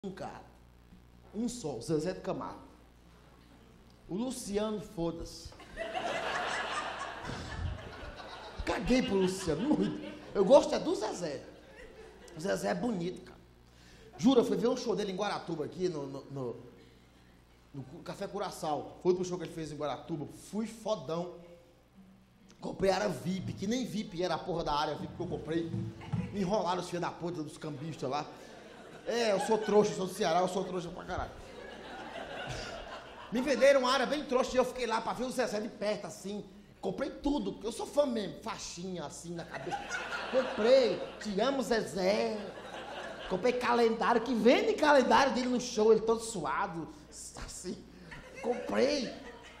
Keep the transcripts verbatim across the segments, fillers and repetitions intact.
Um cara, um só, o Zezé de Camargo. O Luciano, foda-se. Caguei pro Luciano, muito. Eu gosto é do Zezé. O Zezé é bonito, cara. Juro, eu fui ver um show dele em Guaratuba, aqui no, no, no, no Café Curaçao. Foi pro show que ele fez em Guaratuba. Fui fodão. Comprei área V I P, que nem V I P era a porra da área V I P que eu comprei. Me enrolaram os filhos da puta dos cambistas lá. É, eu sou trouxa, eu sou do Ceará, eu sou trouxa pra caralho. Me venderam uma área bem trouxa e eu fiquei lá pra ver o Zezé de perto, assim. Comprei tudo, eu sou fã mesmo, faixinha assim na cabeça. Comprei, te amo, Zezé. Comprei calendário, que vende calendário dele no show, ele todo suado, assim. Comprei.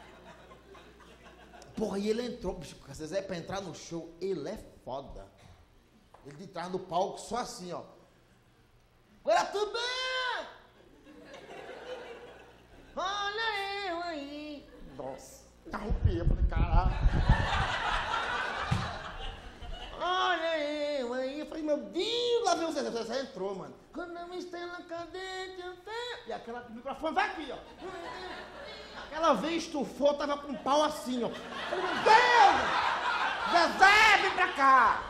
Porra, e ele entrou, bicho, o Zezé pra entrar no show, ele é foda. Ele de trás do palco, só assim, ó. Guaratuba! Olha eu aí! Nossa, arrupia, falei, caralho. Olha eu aí, eu falei, meu Deus, lá vem o Zezé. O Zezé entrou, mano. Quando uma estrela cadente, e aquela microfone vai aqui, ó. Aquela vez estufou, tava com um pau assim, ó. Eu falei, meu Deus! Zezé, vem pra cá!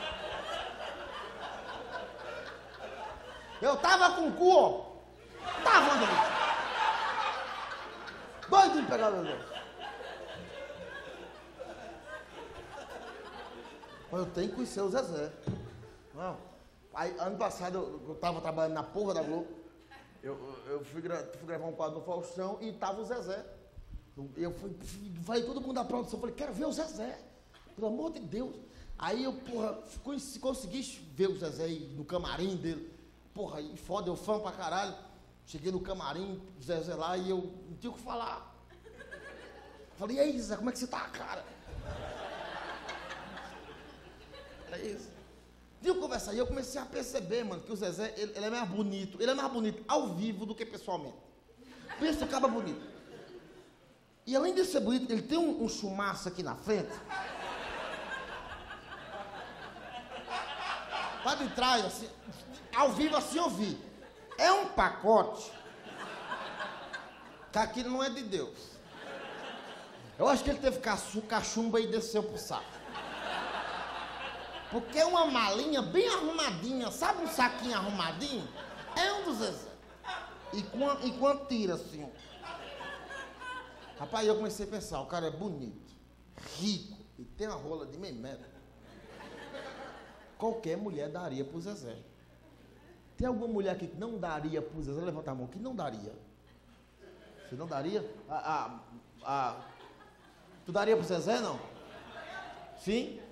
Eu tava com o cu, ó. Tava, André. Doido de pegar meu Deus. Eu tenho que conhecer o Zezé. Não. Aí, ano passado, eu, eu tava trabalhando na porra da Globo. Eu, eu, eu fui, gra fui gravar um quadro no Faustão e tava o Zezé. Eu fui, fui, falei todo mundo da produção, falei, quero ver o Zezé. Pelo amor de Deus. Aí eu, porra, consegui ver o Zezé no camarim dele. Porra, e foda, eu fã pra caralho. Cheguei no camarim, o Zezé lá, e eu não tinha o que falar. Falei, e aí, Zezé, como é que você tá, cara? É isso. Viu conversar? E eu comecei a perceber, mano, que o Zezé, ele, ele é mais bonito. Ele é mais bonito ao vivo do que pessoalmente. Pensa, acaba bonito. E além de ser bonito, ele tem um, um chumaço aqui na frente. Lá de trás, assim, ao vivo assim eu vi. É um pacote que aquilo não é de Deus. Eu acho que ele teve cachumba e desceu pro saco. Porque é uma malinha bem arrumadinha, sabe um saquinho arrumadinho? É um dos Zezé. E quando, e quando tira assim, rapaz, eu comecei a pensar, o cara é bonito, rico e tem uma rola de meio metro. Qualquer mulher daria pro Zezé. Tem alguma mulher aqui que não daria pro Zezé? Levanta a mão, que não daria. Você não daria? Ah, ah, ah. Tu daria pro Zezé, não? Sim?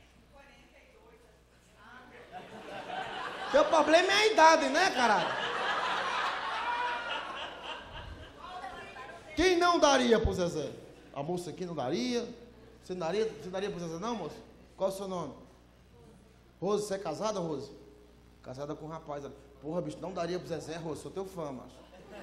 Teu problema é a idade, né, caralho? Quem não daria pro Zezé? A moça aqui não daria? Você não daria? Você daria pro Zezé, não, moça? Qual é o seu nome? Rose, você é casada, Rose? Casada com um rapaz. Porra, bicho, não daria pro Zezé, Rose, sou teu fã, macho.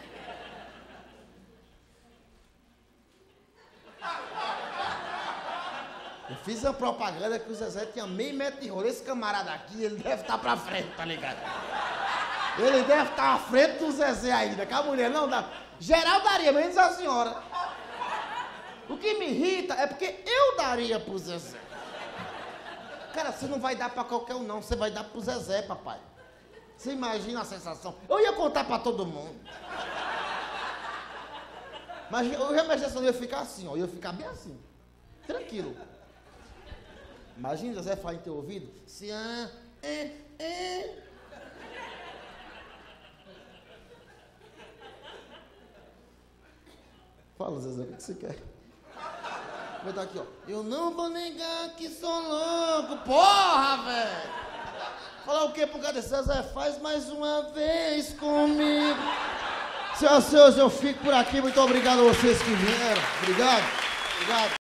Eu fiz a propaganda que o Zezé tinha meio metro de rolo. Esse camarada aqui, ele deve estar pra frente, tá ligado? Ele deve estar à frente do Zezé ainda, que a mulher não dá. Geral daria, menos a senhora. O que me irrita é porque eu daria pro Zezé. Cara, você não vai dar pra qualquer um, não. Você vai dar pro Zezé, papai. Você imagina a sensação. Eu ia contar pra todo mundo. Mas eu já imaginei, eu ia ficar assim, ó. Eu ia ficar bem assim. Tranquilo. Imagina o Zezé falar em teu ouvido. Se ah, é, é. Fala, Zezé, o que você quer? Vou dar aqui, ó. Eu não vou negar que sou louco. Porra, velho! Falar o quê pro cara desse? Zezé, faz mais uma vez comigo. Senhoras e senhores, eu fico por aqui. Muito obrigado a vocês que vieram. Obrigado. Obrigado.